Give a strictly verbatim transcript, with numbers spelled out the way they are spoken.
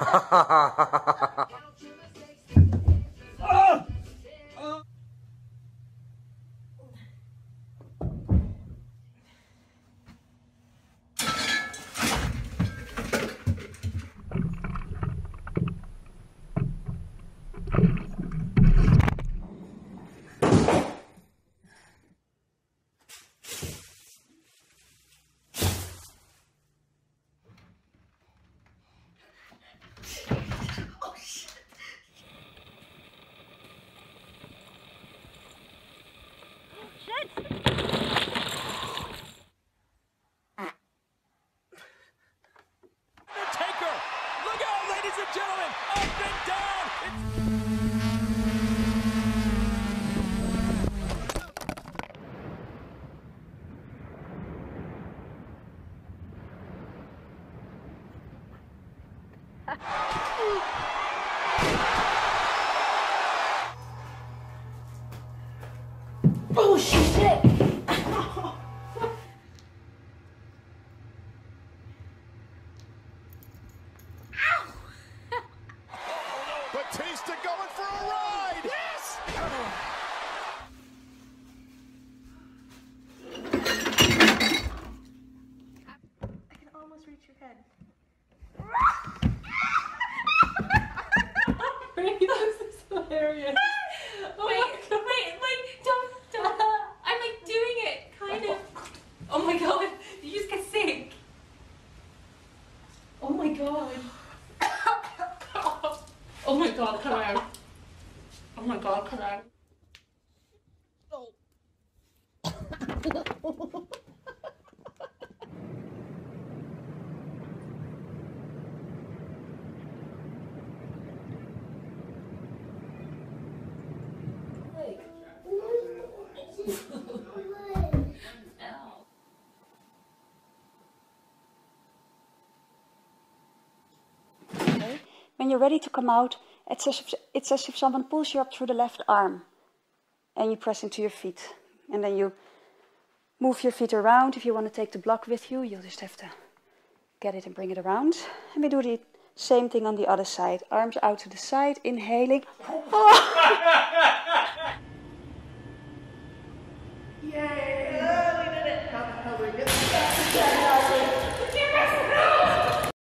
Oh shit! Batista going for a ride! Yes! I can almost reach your head. Wait, this is hilarious. Oh wait, wait, wait, don't, don't. I'm like doing it, kind of. Oh my god, you just get sick. Oh my god. Oh my god, cut out. Oh my god, cut out. When you're ready to come out, it's as if, it's as if someone pulls you up through the left arm and you press into your feet. And then you move your feet around. If you want to take the block with you, you'll just have to get it and bring it around. And we do the same thing on the other side. Arms out to the side, inhaling. Oh.